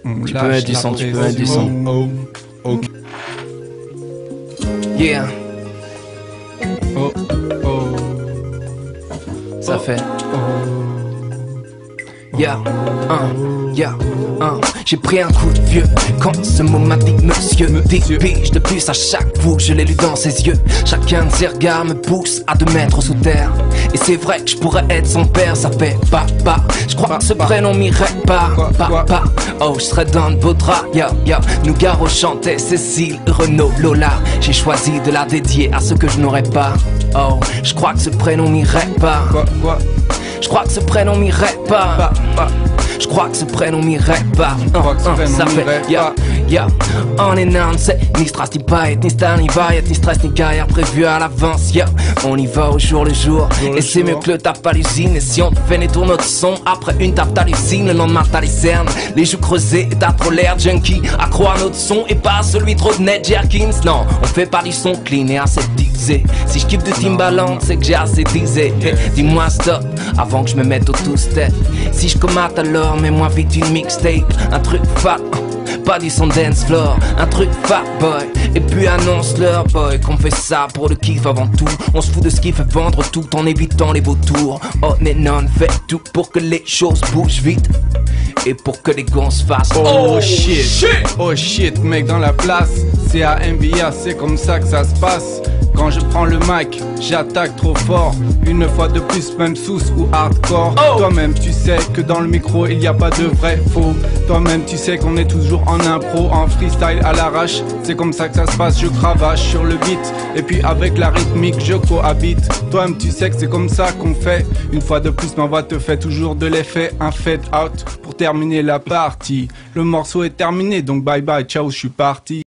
Tu peux mettre du son, tu peux mettre du son. Oh. Yeah, Oh, oh. ça fait. Yeah, yeah, j'ai pris un coup de vieux quand ce mot m'a dit monsieur. Des piges de plus à chaque bout que je l'ai lu dans ses yeux. Chacun de ses regards me pousse à 2 mètres sous terre. Et c'est vrai que je pourrais être son père, ça fait papa. Je crois que ce prénom m'irait pas, papa. Oh, je serais dans de beaux draps, Nougaro chantait Cécile, Renaud, Lola. J'ai choisi de la dédier à ceux que je n'aurais pas. Oh, je crois que ce prénom m'irait pas. Je crois que ce prénom m'irait pas. Je crois que ce prénom m'irait pas. Ça fait on est none, c'est ni strass ni paillettes, ni star ni variette, ni stress ni carrière prévue à l'avance. On y va au jour le jour. Et c'est mieux que le tape à l'usine. Et si on fait détourner notre son, après une tape t'hallucines. Le lendemain t'as les cernes, les joues creusées. Et t'as trop l'air junkie, accro à notre son. Et pas celui trop de Ned Jerkins. Non, on fait pas du son clean et aseptisé. Si je kiffe de Timbaland, c'est que j'ai assez disé. Dis-moi stop, avant que je me mette au two-step. Si je commate alors, mets-moi vite une mixtape. Un truc fat, pas du son dance floor. Un truc fat boy, et puis annonce-leur boy qu'on fait ça pour le kiff avant tout. On se fout de ce qui fait vendre tout en évitant les vautours. On est non, fait tout pour que les choses bougent vite. Et pour que les gonzes fassent Oh shit, oh shit, mec dans la place. C'est à NBA, c'est comme ça que ça se passe. Quand je prends le mic, j'attaque trop fort. Une fois de plus, même sous ou hardcore. Toi-même tu sais que dans le micro il n'y a pas de vrai faux. Toi-même tu sais qu'on est toujours en impro, en freestyle à l'arrache. C'est comme ça que ça se passe, je cravache sur le beat. Et puis avec la rythmique je cohabite. Toi-même tu sais que c'est comme ça qu'on fait. Une fois de plus ma voix te fait toujours de l'effet. Un fade out pour terminer la partie. Le morceau est terminé donc bye bye, ciao, je suis parti.